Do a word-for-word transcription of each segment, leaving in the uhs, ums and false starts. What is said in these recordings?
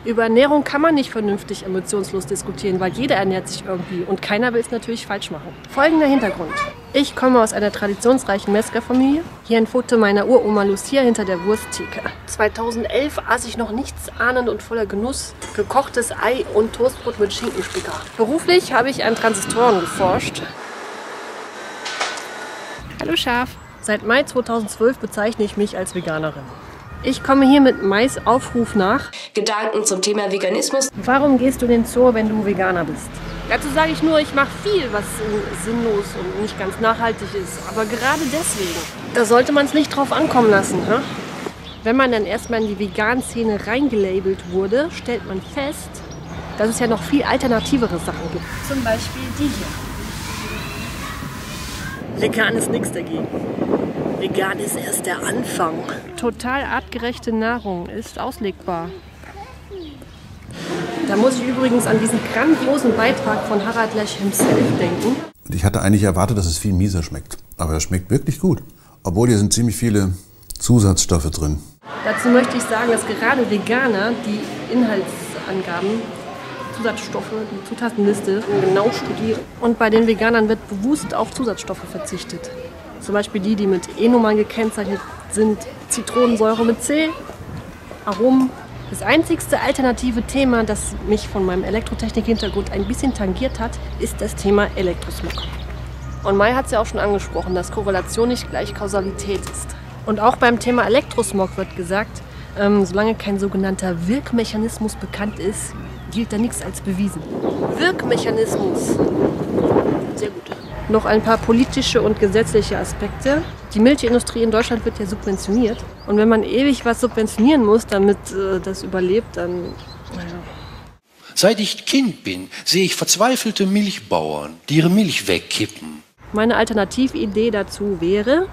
Über Ernährung kann man nicht vernünftig emotionslos diskutieren, weil jeder ernährt sich irgendwie und keiner will es natürlich falsch machen. Folgender Hintergrund. Ich komme aus einer traditionsreichen Metzgerfamilie. Hier ein Foto meiner Uroma Lucia hinter der Wursttheke. zweitausendelf aß ich noch nichts ahnend und voller Genuss gekochtes Ei und Toastbrot mit Schinkenspicker. Beruflich habe ich an Transistoren geforscht. Hallo Schaf. Seit Mai zweitausendzwölf bezeichne ich mich als Veganerin. Ich komme hier mit Mais Aufruf nach. Gedanken zum Thema Veganismus. Warum gehst du in den Zoo, wenn du Veganer bist? Dazu sage ich nur, ich mache viel, was sinnlos und nicht ganz nachhaltig ist. Aber gerade deswegen, da sollte man es nicht drauf ankommen lassen. Hä? Wenn man dann erstmal in die Vegan-Szene reingelabelt wurde, stellt man fest, dass es ja noch viel alternativere Sachen gibt. Zum Beispiel die hier. Vegan ist nichts dagegen. Vegan ist erst der Anfang. Total artgerechte Nahrung ist auslegbar. Da muss ich übrigens an diesen grandiosen Beitrag von Harald Lesch himself denken. Ich hatte eigentlich erwartet, dass es viel mieser schmeckt. Aber es schmeckt wirklich gut. Obwohl hier sind ziemlich viele Zusatzstoffe drin. Dazu möchte ich sagen, dass gerade Veganer die Inhaltsangaben, Zusatzstoffe, die Zutatenliste genau studieren. Und bei den Veganern wird bewusst auf Zusatzstoffe verzichtet. Zum Beispiel die, die mit E-Nummern gekennzeichnet sind, Zitronensäure mit C, Aromen. Das einzigste alternative Thema, das mich von meinem Elektrotechnik-Hintergrund ein bisschen tangiert hat, ist das Thema Elektrosmog. Und Mai hat es ja auch schon angesprochen, dass Korrelation nicht gleich Kausalität ist. Und auch beim Thema Elektrosmog wird gesagt, ähm, solange kein sogenannter Wirkmechanismus bekannt ist, gilt da nichts als bewiesen. Wirkmechanismus. Sehr gut. Noch ein paar politische und gesetzliche Aspekte. Die Milchindustrie in Deutschland wird ja subventioniert. Und wenn man ewig was subventionieren muss, damit äh, das überlebt, dann... Naja. Seit ich Kind bin, sehe ich verzweifelte Milchbauern, die ihre Milch wegkippen. Meine Alternatividee dazu wäre,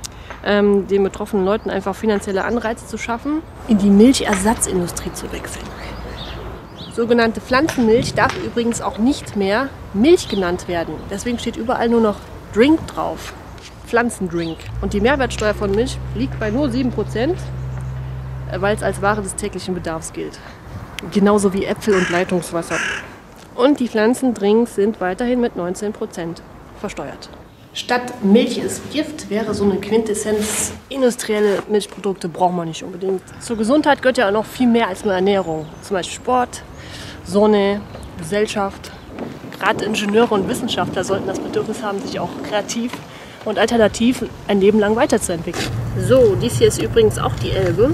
ähm, den betroffenen Leuten einfach finanzielle Anreize zu schaffen, in die Milchersatzindustrie zu wechseln. Sogenannte Pflanzenmilch darf übrigens auch nicht mehr Milch genannt werden. Deswegen steht überall nur noch Drink drauf. Pflanzendrink. Und die Mehrwertsteuer von Milch liegt bei nur sieben Prozent, weil es als Ware des täglichen Bedarfs gilt. Genauso wie Äpfel und Leitungswasser. Und die Pflanzendrinks sind weiterhin mit neunzehn Prozent versteuert. Statt Milch ist Gift wäre so eine Quintessenz. Industrielle Milchprodukte braucht man nicht unbedingt. Zur Gesundheit gehört ja auch noch viel mehr als nur Ernährung. Zum Beispiel Sport, Sonne, Gesellschaft. Gerade Ingenieure und Wissenschaftler sollten das Bedürfnis haben, sich auch kreativ und alternativ ein Leben lang weiterzuentwickeln. So, dies hier ist übrigens auch die Elbe.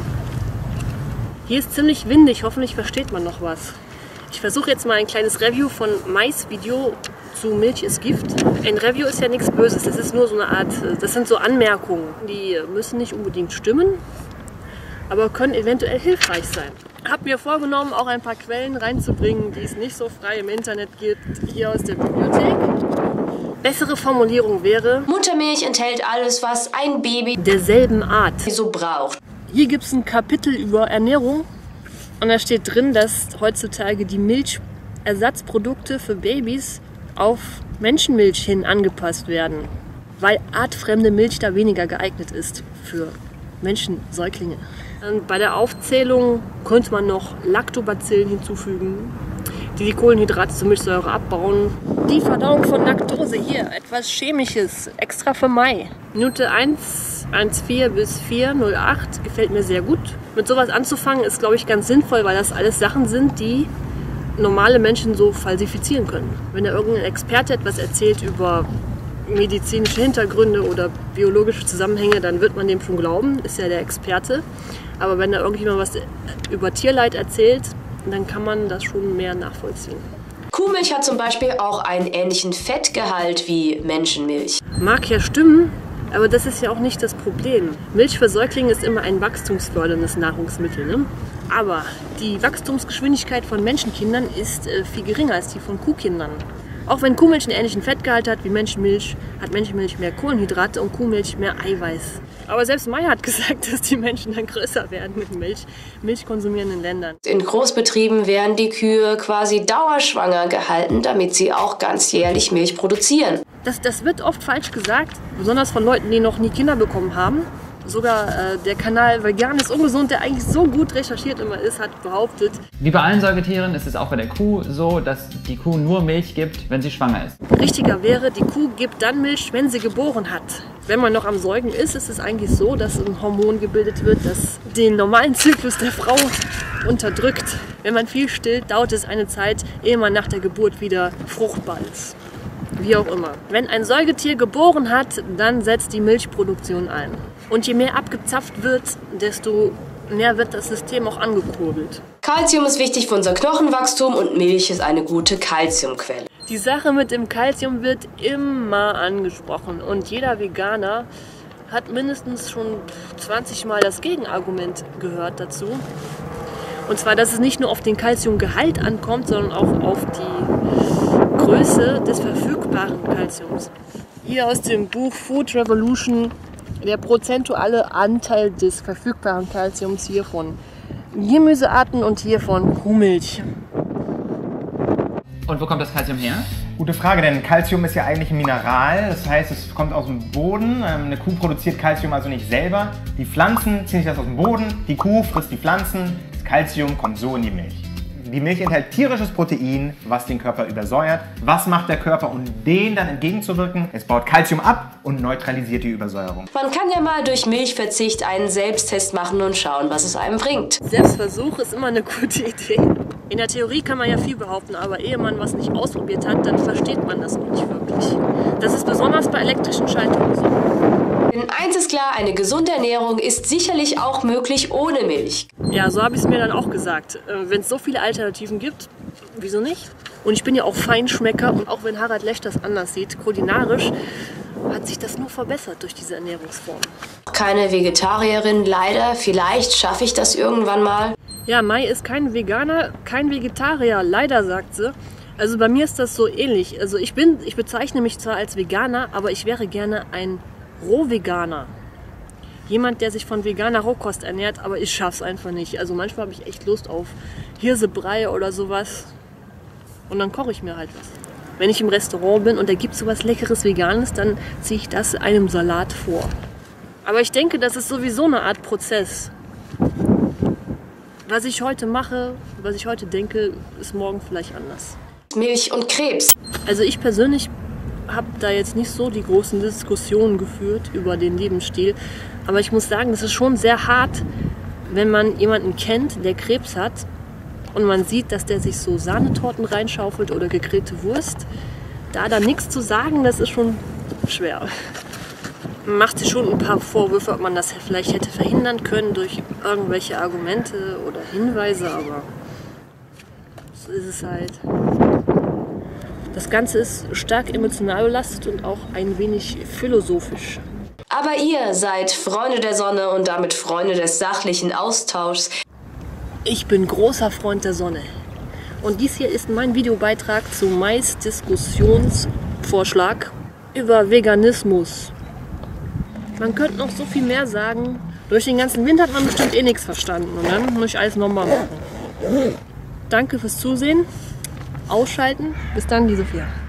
Hier ist ziemlich windig, hoffentlich versteht man noch was. Ich versuche jetzt mal ein kleines Review von Mais Video zu Milch ist Gift. Ein Review ist ja nichts Böses, das ist nur so eine Art, das sind so Anmerkungen. Die müssen nicht unbedingt stimmen, aber können eventuell hilfreich sein. Ich habe mir vorgenommen, auch ein paar Quellen reinzubringen, die es nicht so frei im Internet gibt, hier aus der Bibliothek. Bessere Formulierung wäre: Muttermilch enthält alles, was ein Baby derselben Art so braucht. Hier gibt es ein Kapitel über Ernährung und da steht drin, dass heutzutage die Milchersatzprodukte für Babys auf Menschenmilch hin angepasst werden, weil artfremde Milch da weniger geeignet ist für Menschen, Säuglinge. Und bei der Aufzählung könnte man noch Lactobacillen hinzufügen, die die Kohlenhydrate zur Milchsäure abbauen. Die Verdauung von Laktose hier, etwas Chemisches, extra für Mai. Minute eins vierzehn bis vier null acht gefällt mir sehr gut. Mit sowas anzufangen ist, glaube ich, ganz sinnvoll, weil das alles Sachen sind, die normale Menschen so falsifizieren können. Wenn da irgendein Experte etwas erzählt über medizinische Hintergründe oder biologische Zusammenhänge, dann wird man dem schon glauben, ist ja der Experte. Aber wenn da irgendjemand was über Tierleid erzählt, dann kann man das schon mehr nachvollziehen. Kuhmilch hat zum Beispiel auch einen ähnlichen Fettgehalt wie Menschenmilch. Mag ja stimmen, aber das ist ja auch nicht das Problem. Milch für Säuglinge ist immer ein wachstumsförderndes Nahrungsmittel, ne? Aber die Wachstumsgeschwindigkeit von Menschenkindern ist äh, viel geringer als die von Kuhkindern. Auch wenn Kuhmilch einen ähnlichen Fettgehalt hat wie Menschenmilch, hat Menschenmilch mehr Kohlenhydrate und Kuhmilch mehr Eiweiß. Aber selbst Mai hat gesagt, dass die Menschen dann größer werden mit Milch, milchkonsumierenden Ländern. In Großbetrieben werden die Kühe quasi dauerschwanger gehalten, damit sie auch ganzjährlich Milch produzieren. Das, das wird oft falsch gesagt, besonders von Leuten, die noch nie Kinder bekommen haben. Sogar äh, der Kanal Vegan ist ungesund, der eigentlich so gut recherchiert immer ist, hat behauptet. Wie bei allen Säugetieren ist es auch bei der Kuh so, dass die Kuh nur Milch gibt, wenn sie schwanger ist. Richtiger wäre, die Kuh gibt dann Milch, wenn sie geboren hat. Wenn man noch am Säugen ist, ist es eigentlich so, dass ein Hormon gebildet wird, das den normalen Zyklus der Frau unterdrückt. Wenn man viel stillt, dauert es eine Zeit, ehe man nach der Geburt wieder fruchtbar ist. Wie auch immer. Wenn ein Säugetier geboren hat, dann setzt die Milchproduktion ein. Und je mehr abgezapft wird, desto mehr wird das System auch angekurbelt. Kalzium ist wichtig für unser Knochenwachstum und Milch ist eine gute Kalziumquelle. Die Sache mit dem Kalzium wird immer angesprochen und jeder Veganer hat mindestens schon zwanzig Mal das Gegenargument gehört dazu. Und zwar, dass es nicht nur auf den Kalziumgehalt ankommt, sondern auch auf die Größe des verfügbaren Kalziums. Hier aus dem Buch Food Revolution der prozentuale Anteil des verfügbaren Kalziums hier von Gemüsearten und hier von Kuhmilch. Und wo kommt das Kalzium her? Gute Frage, denn Kalzium ist ja eigentlich ein Mineral, das heißt, es kommt aus dem Boden. Eine Kuh produziert Kalzium also nicht selber. Die Pflanzen ziehen sich das aus dem Boden, die Kuh frisst die Pflanzen, das Kalzium kommt so in die Milch. Die Milch enthält tierisches Protein, was den Körper übersäuert. Was macht der Körper, um dem dann entgegenzuwirken? Es baut Kalzium ab und neutralisiert die Übersäuerung. Man kann ja mal durch Milchverzicht einen Selbsttest machen und schauen, was es einem bringt. Selbstversuch ist immer eine gute Idee. In der Theorie kann man ja viel behaupten, aber ehe man was nicht ausprobiert hat, dann versteht man das auch nicht wirklich. Das ist besonders bei elektrischen Schaltungen so. Denn eins ist klar, eine gesunde Ernährung ist sicherlich auch möglich ohne Milch. Ja, so habe ich es mir dann auch gesagt. Wenn es so viele Alternativen gibt, wieso nicht? Und ich bin ja auch Feinschmecker und auch wenn Harald Lesch das anders sieht, kulinarisch, hat sich das nur verbessert durch diese Ernährungsform. Keine Vegetarierin, leider. Vielleicht schaffe ich das irgendwann mal. Ja, Mai ist kein Veganer, kein Vegetarier, leider, sagt sie. Also bei mir ist das so ähnlich. Also ich bin, ich bezeichne mich zwar als Veganer, aber ich wäre gerne ein Rohveganer. Jemand, der sich von veganer Rohkost ernährt, aber ich schaff's einfach nicht. Also manchmal habe ich echt Lust auf Hirsebrei oder sowas. Und dann koche ich mir halt was. Wenn ich im Restaurant bin und da gibt es sowas Leckeres Veganes, dann ziehe ich das einem Salat vor. Aber ich denke, das ist sowieso eine Art Prozess. Was ich heute mache, was ich heute denke, ist morgen vielleicht anders. Milch und Krebs. Also ich persönlich habe da jetzt nicht so die großen Diskussionen geführt über den Lebensstil. Aber ich muss sagen, das ist schon sehr hart, wenn man jemanden kennt, der Krebs hat und man sieht, dass der sich so Sahnetorten reinschaufelt oder gegrillte Wurst. Da dann nichts zu sagen, das ist schon schwer. Man macht sich schon ein paar Vorwürfe, ob man das vielleicht hätte verhindern können durch irgendwelche Argumente oder Hinweise, aber so ist es halt. Das Ganze ist stark emotional belastet und auch ein wenig philosophisch. Aber ihr seid Freunde der Sonne und damit Freunde des sachlichen Austauschs. Ich bin großer Freund der Sonne. Und dies hier ist mein Videobeitrag zu Mais Diskussionsvorschlag über Veganismus. Man könnte noch so viel mehr sagen. Durch den ganzen Winter hat man bestimmt eh nichts verstanden. Und dann muss ich alles nochmal machen. Danke fürs Zusehen. Ausschalten. Bis dann, die Sophia.